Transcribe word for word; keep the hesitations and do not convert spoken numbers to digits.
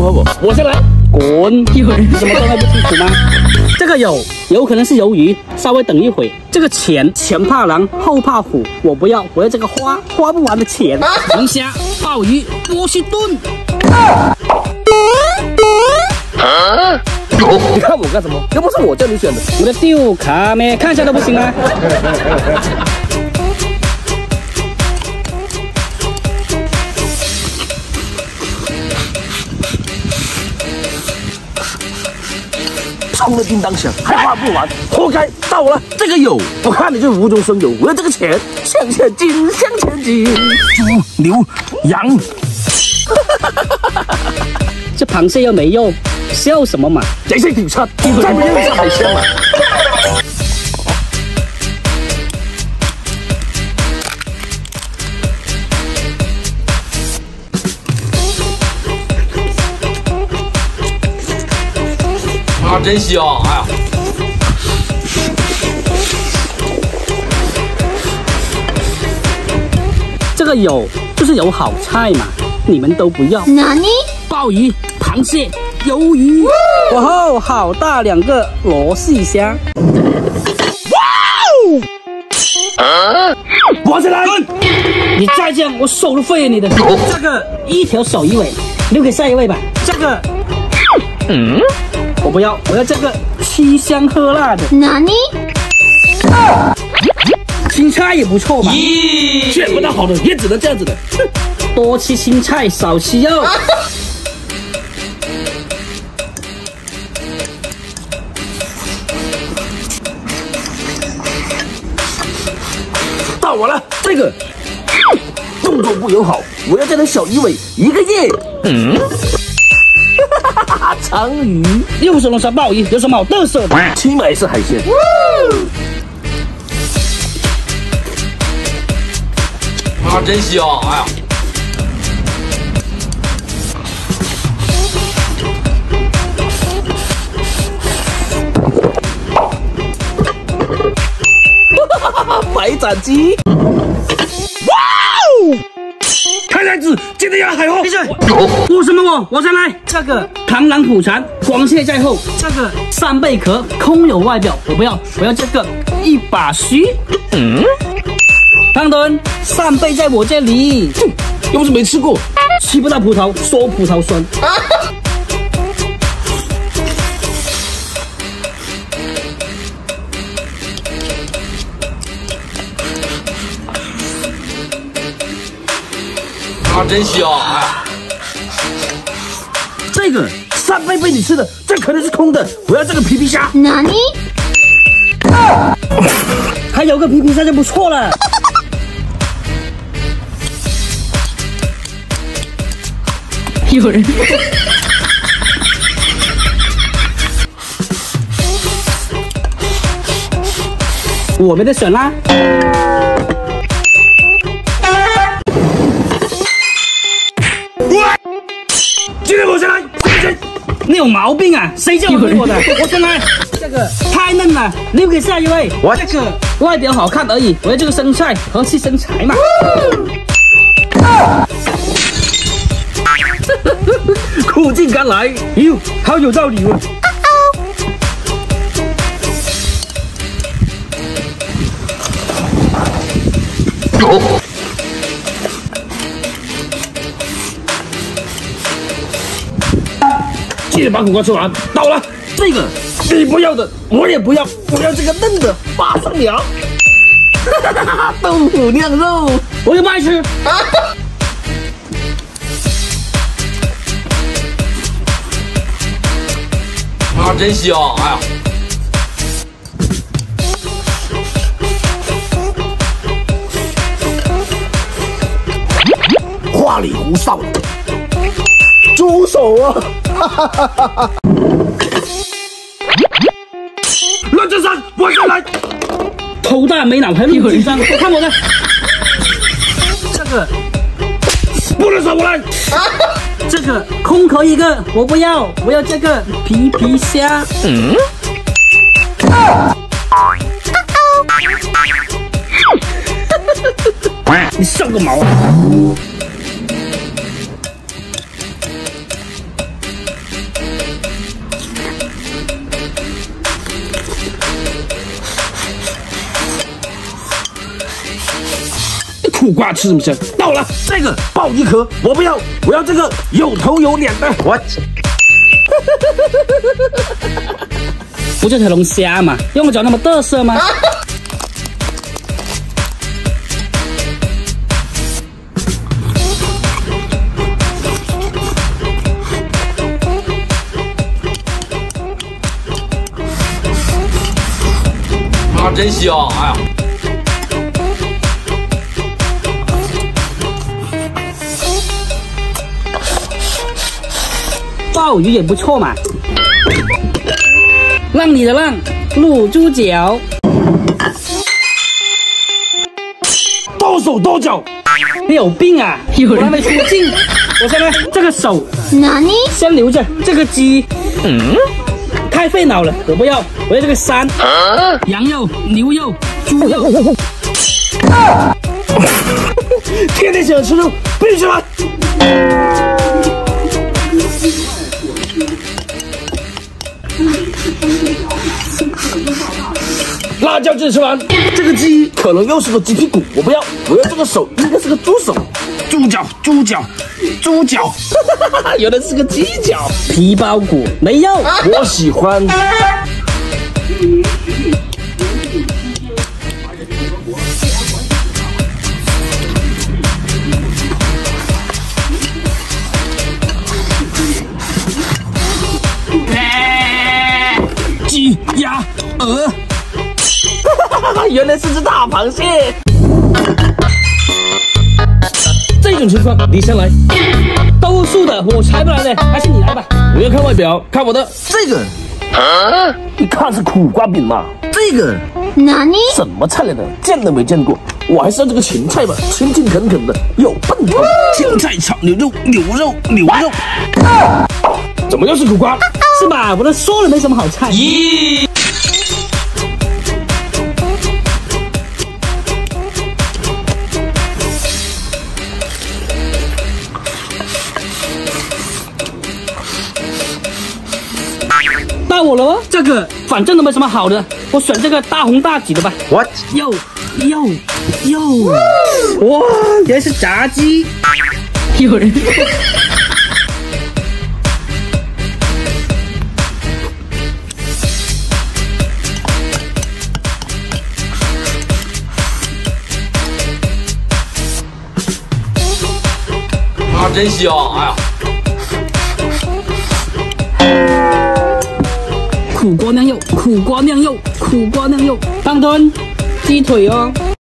么我？我先来。滚！ 有人怎么都还不清楚吗？这个有有可能是鱿鱼，稍微等一会。这个钱前怕狼后怕虎，我不要，我要这个花花不完的钱。龙虾、鲍鱼、波士顿。啊！你看我干什么？又不是我叫你选的。我的丢卡咩，看一下都不行吗？冲的叮当响，还花不完，活该！到我了，这个有，我看你就无中生有，我要这个钱，向前进，向前进。猪、牛、羊，这螃蟹又没用，笑什么嘛？这些警察，再不认识海鲜嘛？啊，真香！哎呀，这个有就是有好菜嘛，你们都不要。 哪里？ 鲍鱼、螃蟹、鱿鱼，哇吼，好大两个螺丝虾！哇哦！我先来！你再这样，我手都废了你的。这个一条手一尾，留给下一位吧。这个，嗯。我不要，我要这个七香喝辣的。 哪里？ 青菜也不错嘛，选不到好的也只能这样子的。多吃青菜，少吃肉。到我了，这个动作不友好，我要这条小鱼尾一个耶。嗯。长鱼又不是龙虾鲍鱼，有什么好嘚瑟的？起码也是海鲜。啊，真香！哎呀，白斩鸡！哇哦！看样子今天要海货。闭嘴！为什么我？我先来。这个螳螂捕蝉，光蟹在后。这个扇贝壳，空有外表，我不要，我要这个一把须。嗯，胖墩，扇贝在我这里。哼，又不是没吃过，吃不到葡萄说葡萄酸。啊，真香！啊！这个扇贝被你吃的，这可能是空的，我要这个皮皮虾。 哪里？ 啊、还有个皮皮虾就不错了。 有人。 我没得选啦。今天我先来，你有毛病啊！谁叫我给我的？我先来，这个太嫩了，留给下一位。我这个外表好看而已，我要这个生菜，和气生财嘛。苦尽甘来，哟，好有道理哦。哦。记得把苦瓜吃完。到了，这个你不要的，我也不要，我要这个嫩的八上鸟。豆腐酿肉，我也不爱吃。啊，真香！哎呀，花里胡哨，猪手啊！哈哈哈哈哈！乱真山，我先来。头大没脑还乱真山，看我的。这个不能少我来。这个空壳一个，我不要，我要这个皮皮虾。嗯。你上个毛啊！ 瓜吃什么香？到了，这个爆一颗，我不要，我要这个有头有脸的。What？ 不就条龙虾嘛，用着那么得瑟吗？ 啊，真香！哎呀， 鲍鱼也不错嘛。让你的让，卤猪脚，多手多脚，你有病啊！ 有人我还没出镜，我现在这个手， 哪里？ 先留着这个鸡，嗯，太费脑了，我不要，我要这个三，啊、羊肉、牛肉、猪肉，啊、天天想吃肉，必须来。辣椒鸡吃完，这个鸡可能又是个鸡屁股，我不要，我要这个手，应该是个猪手，猪脚，猪脚，猪脚，原来是个鸡脚，皮包骨没有，我喜欢。鸡、鸭、鹅。原来是只大螃蟹。这种情况你先来，都素的我才不来的，还是你来吧。不要看外表，看我的这个。啊！一看是苦瓜饼嘛。这个哪里？ 什么菜来的？见都没见过。我还是要这个芹菜吧，清清恳恳的，有奔头。芹菜炒牛肉，牛肉，牛肉。啊！怎么又是苦瓜？是吧？我都说了没什么好菜。咦！到我了哦，这个反正都没什么好的，我选这个大红大紫的吧。What？ 哟哟哟！哇，原来是炸鸡。 有人。 啊，真香！哎呀。 苦瓜酿肉，苦瓜酿肉，苦瓜酿肉，当吨鸡腿哦。